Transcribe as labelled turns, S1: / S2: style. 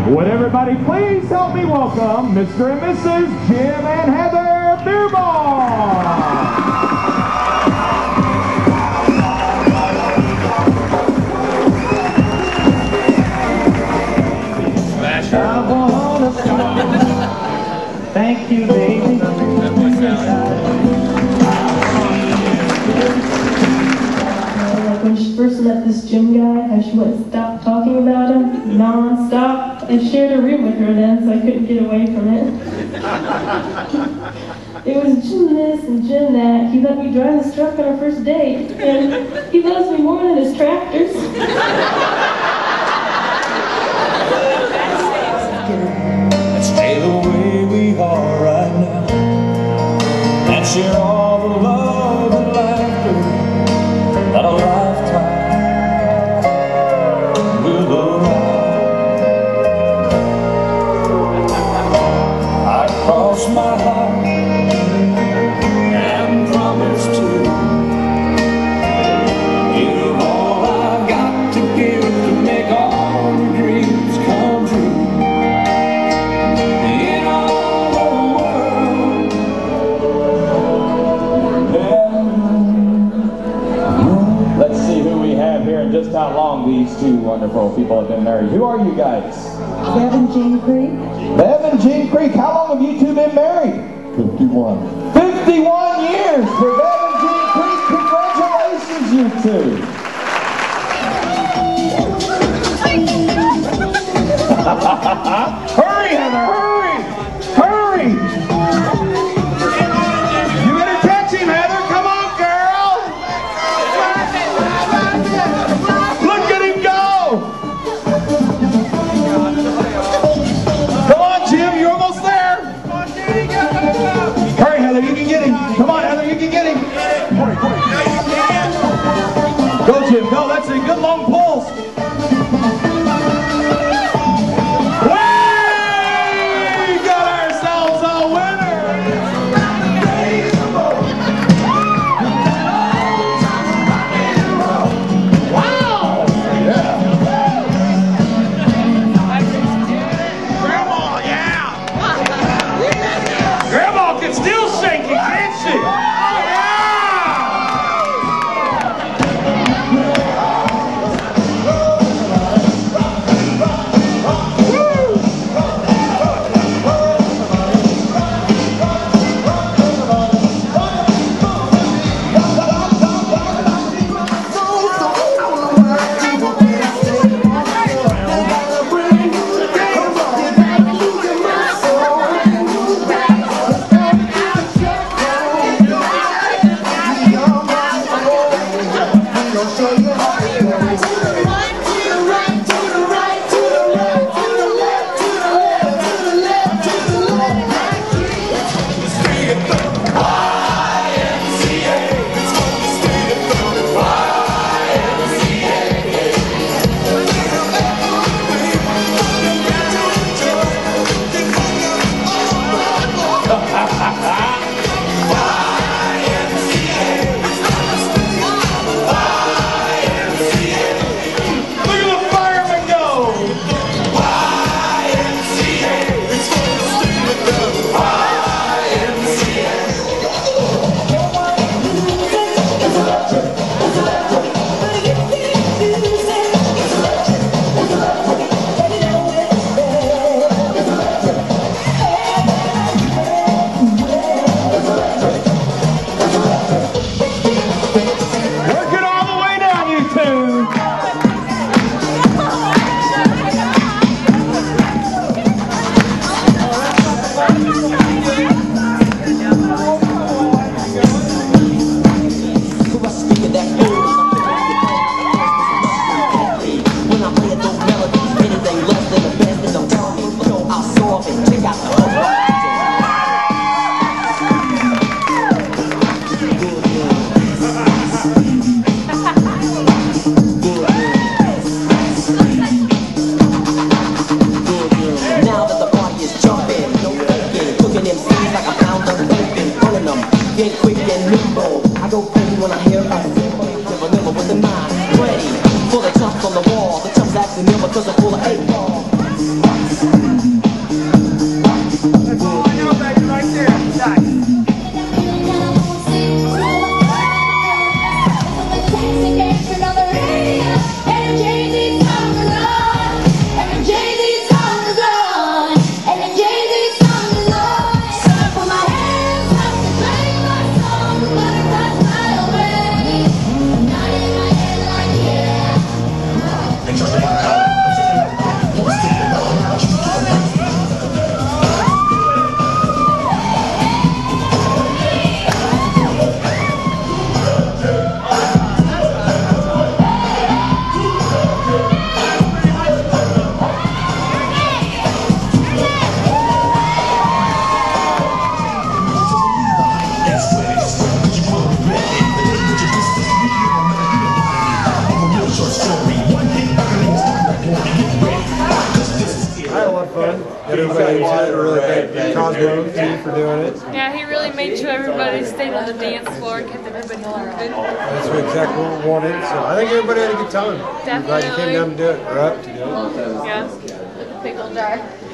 S1: Would everybody please help me welcome Mr. and Mrs. Jim and Heather Berbaum.
S2: I wanna stop. Thank you, baby.
S3: When she first met this gym guy, how she wouldn't stop talking about him non-stop. I shared a room with her then, so I couldn't get away from it. It was gym this and gym that. He let me drive his truck on our first date, and he loves me more than his tractors.
S4: Let's stay the way we are right now and share all the love and laughter that a lifetime will allow. I cross my heart and promise to give all I got to give to make all the dreams come true.
S1: Let's see who we have here and just how long these two wonderful people have been married. Who are you guys?
S5: Bev and Jean Creek.
S1: Bev and Jean Creek. How long have you two been married? 51. 51 years for Bev and Jean Creek. Congratulations, you two. Hurry, Heather, hurry! Hurry! You better catch him, Heather. Come on, girl! Look at him go! Come on, Jim, you're almost there. Hurry, Heather, you can get him. Come on, Heather, you can get him. Go, Jim, go. That's a good long pulse. Wow!
S6: had a lot of fun. Got everybody into it. Really thank Cosmo too for doing it.
S7: Yeah, he really made sure everybody stayed on the dance floor and kept everybody moving.
S6: That's exactly what we wanted. So I think everybody had a good time. I'm glad you came down to do it, or up to do it.
S7: Yeah, with the pickle jar.